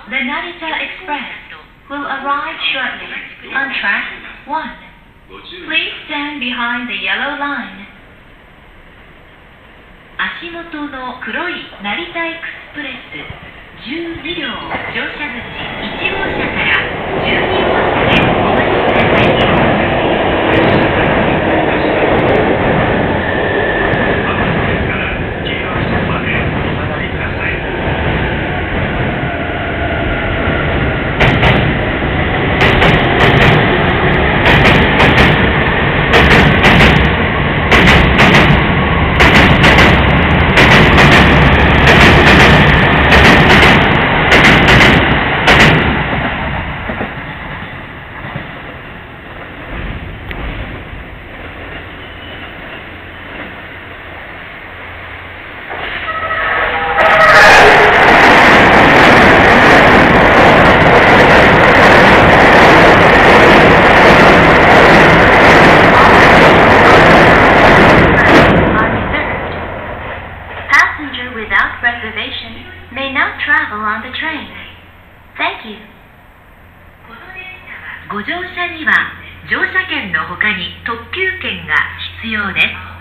The Narita Express will arrive shortly on track 1. Please stand behind the yellow line. 足元の黒い成田エクスプレス12両乗車口1号車から12号車でお待ちください。Without reservation may now travel on the train. Thank you. ご乗車には乗車券の他に特急券が必要です。